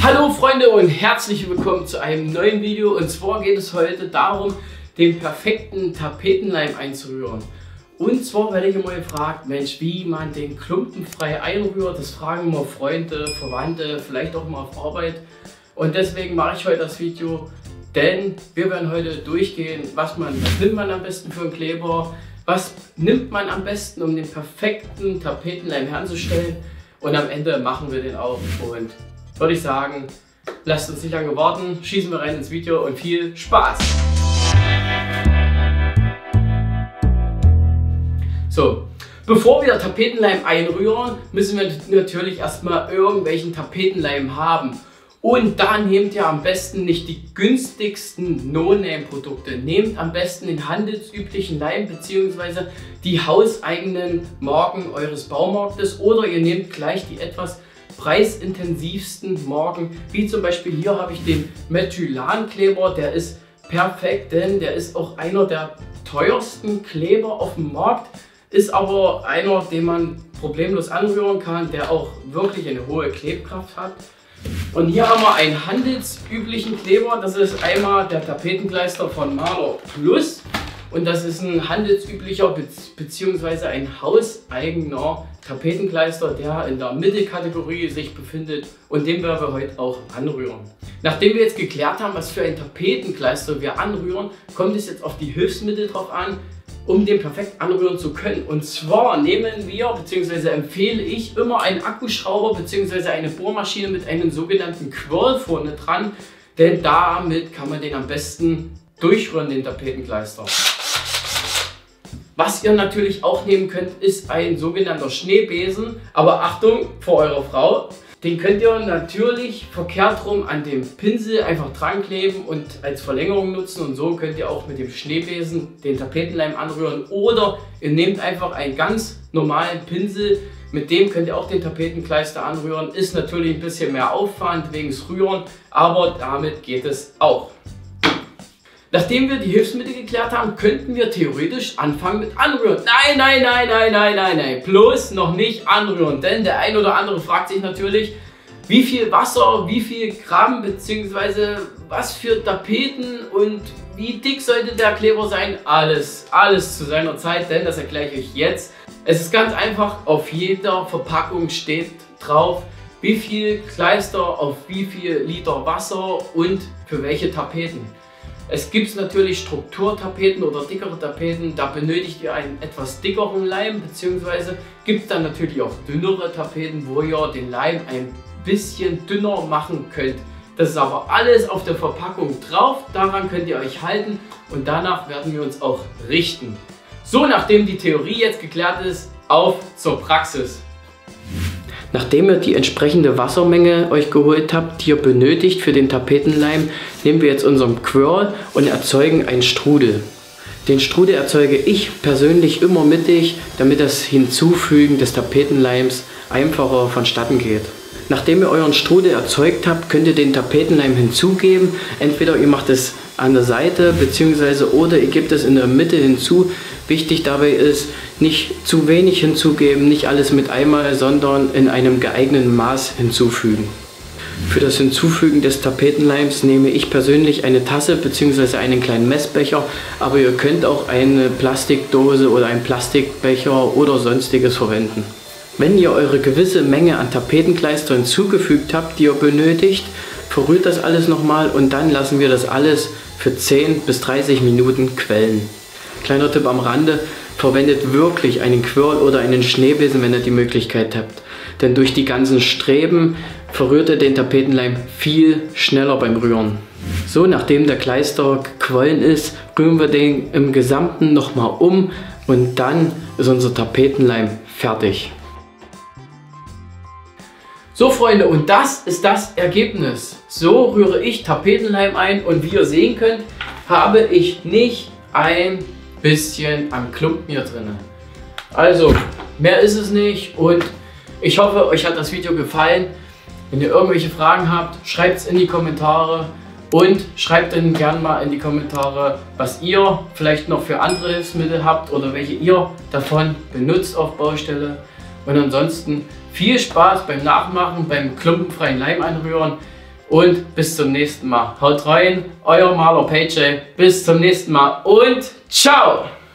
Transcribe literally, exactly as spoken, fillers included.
Hallo Freunde und herzlich willkommen zu einem neuen Video. Und zwar geht es heute darum, den perfekten Tapetenleim einzurühren. Und zwar werde ich immer gefragt, Mensch, wie man den klumpenfrei einrührt. Das fragen immer Freunde, Verwandte, vielleicht auch mal auf Arbeit. Und deswegen mache ich heute das Video, denn wir werden heute durchgehen, was, man, was nimmt man am besten für einen Kleber, was nimmt man am besten, um den perfekten Tapetenleim herzustellen. Und am Ende machen wir den auch. Und würde ich sagen, lasst uns nicht lange warten, schießen wir rein ins Video und viel Spaß! So, bevor wir Tapetenleim einrühren, müssen wir natürlich erstmal irgendwelchen Tapetenleim haben. Und da nehmt ihr am besten nicht die günstigsten No-Name-Produkte. Nehmt am besten den handelsüblichen Leim bzw. die hauseigenen Marken eures Baumarktes, oder ihr nehmt gleich die etwas preisintensivsten Marken, wie zum Beispiel hier habe ich den Methylan-Kleber, der ist perfekt, denn der ist auch einer der teuersten Kleber auf dem Markt, ist aber einer, den man problemlos anrühren kann, der auch wirklich eine hohe Klebkraft hat. Und hier haben wir einen handelsüblichen Kleber, das ist einmal der Tapetenkleister von Mahler Plus. Und das ist ein handelsüblicher bzw. ein hauseigener Tapetenkleister, der in der Mittelkategorie sich befindet und den werden wir heute auch anrühren. Nachdem wir jetzt geklärt haben, was für ein Tapetenkleister wir anrühren, kommt es jetzt auf die Hilfsmittel drauf an, um den perfekt anrühren zu können. Und zwar nehmen wir bzw. empfehle ich immer einen Akkuschrauber bzw. eine Bohrmaschine mit einem sogenannten Quirl vorne dran, denn damit kann man den am besten durchrühren, den Tapetenkleister. Was ihr natürlich auch nehmen könnt, ist ein sogenannter Schneebesen, aber Achtung vor eurer Frau, den könnt ihr natürlich verkehrt rum an dem Pinsel einfach dran kleben und als Verlängerung nutzen, und so könnt ihr auch mit dem Schneebesen den Tapetenleim anrühren, oder ihr nehmt einfach einen ganz normalen Pinsel, mit dem könnt ihr auch den Tapetenkleister anrühren. Ist natürlich ein bisschen mehr Aufwand wegen des Rühren, aber damit geht es auch. Nachdem wir die Hilfsmittel geklärt haben, könnten wir theoretisch anfangen mit Anrühren. Nein, nein, nein, nein, nein, nein, nein, bloß noch nicht anrühren, denn der ein oder andere fragt sich natürlich, wie viel Wasser, wie viel Gramm bzw. was für Tapeten und wie dick sollte der Kleber sein. Alles, alles zu seiner Zeit, denn das erkläre ich euch jetzt. Es ist ganz einfach, auf jeder Verpackung steht drauf, wie viel Kleister auf wie viel Liter Wasser und für welche Tapeten. Es gibt natürlich Strukturtapeten oder dickere Tapeten, da benötigt ihr einen etwas dickeren Leim, beziehungsweise gibt es dann natürlich auch dünnere Tapeten, wo ihr den Leim ein bisschen dünner machen könnt. Das ist aber alles auf der Verpackung drauf, daran könnt ihr euch halten und danach werden wir uns auch richten. So, nachdem die Theorie jetzt geklärt ist, auf zur Praxis. Nachdem ihr die entsprechende Wassermenge euch geholt habt, die ihr benötigt für den Tapetenleim, nehmen wir jetzt unseren Quirl und erzeugen einen Strudel. Den Strudel erzeuge ich persönlich immer mittig, damit das Hinzufügen des Tapetenleims einfacher vonstatten geht. Nachdem ihr euren Strudel erzeugt habt, könnt ihr den Tapetenleim hinzugeben. Entweder ihr macht es an der Seite bzw. oder ihr gebt es in der Mitte hinzu. Wichtig dabei ist, nicht zu wenig hinzugeben, nicht alles mit einmal, sondern in einem geeigneten Maß hinzufügen. Für das Hinzufügen des Tapetenleims nehme ich persönlich eine Tasse bzw. einen kleinen Messbecher, aber ihr könnt auch eine Plastikdose oder einen Plastikbecher oder sonstiges verwenden. Wenn ihr eure gewisse Menge an Tapetenkleister hinzugefügt habt, die ihr benötigt, verrührt das alles nochmal und dann lassen wir das alles für zehn bis dreißig Minuten quellen. Kleiner Tipp am Rande, verwendet wirklich einen Quirl oder einen Schneebesen, wenn ihr die Möglichkeit habt. Denn durch die ganzen Streben verrührt ihr den Tapetenleim viel schneller beim Rühren. So, nachdem der Kleister gequollen ist, rühren wir den im Gesamten nochmal um und dann ist unser Tapetenleim fertig. So Freunde, und das ist das Ergebnis. So rühre ich Tapetenleim ein und wie ihr sehen könnt, habe ich nicht ein bisschen an Klumpen hier drin. Also, mehr ist es nicht und ich hoffe, euch hat das Video gefallen. Wenn ihr irgendwelche Fragen habt, schreibt es in die Kommentare und schreibt dann gerne mal in die Kommentare, was ihr vielleicht noch für andere Hilfsmittel habt oder welche ihr davon benutzt auf Baustelle. Und ansonsten viel Spaß beim Nachmachen, beim klumpenfreien Leim anrühren. und bis zum nächsten Mal. Haut rein, euer Maler P J. Bis zum nächsten Mal und ciao!